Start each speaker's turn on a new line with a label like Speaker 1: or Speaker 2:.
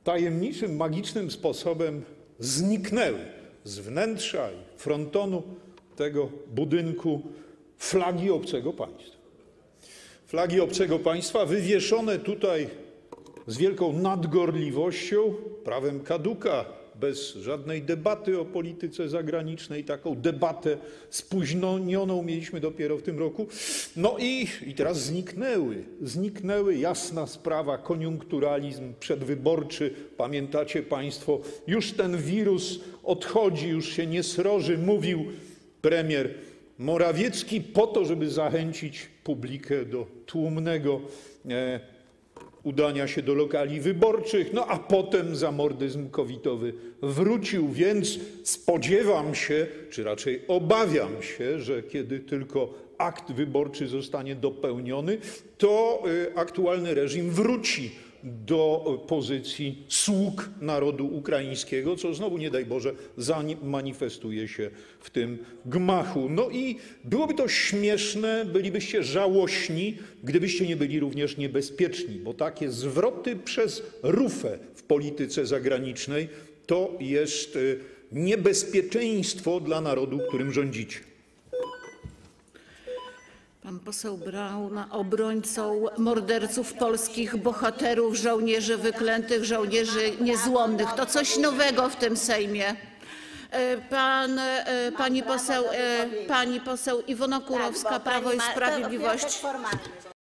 Speaker 1: tajemniczym, magicznym sposobem zniknęły z wnętrza i frontonu tego budynku flagi obcego państwa. Flagi obcego państwa wywieszone tutaj z wielką nadgorliwością, prawem kaduka, bez żadnej debaty o polityce zagranicznej. Taką debatę spóźnioną mieliśmy dopiero w tym roku. No i teraz zniknęły, jasna sprawa, koniunkturalizm przedwyborczy. Pamiętacie państwo, już ten wirus odchodzi, już się nie sroży, mówił premier Morawiecki po to, żeby zachęcić publikę do tłumnego udania się do lokali wyborczych, no a potem zamordyzm COVID-owy wrócił, więc spodziewam się, czy raczej obawiam się, że kiedy tylko akt wyborczy zostanie dopełniony, to aktualny reżim wróci do pozycji sług narodu ukraińskiego, co znowu, nie daj Boże, zamanifestuje się w tym gmachu. No i byłoby to śmieszne, bylibyście żałośni, gdybyście nie byli również niebezpieczni, bo takie zwroty przez rufę w polityce zagranicznej to jest niebezpieczeństwo dla narodu, którym rządzicie.
Speaker 2: Pan poseł Braun, obrońcą morderców polskich bohaterów, żołnierzy wyklętych, żołnierzy niezłomnych. To coś nowego w tym Sejmie. Pani poseł Iwona Kurowska, Prawo i Sprawiedliwość.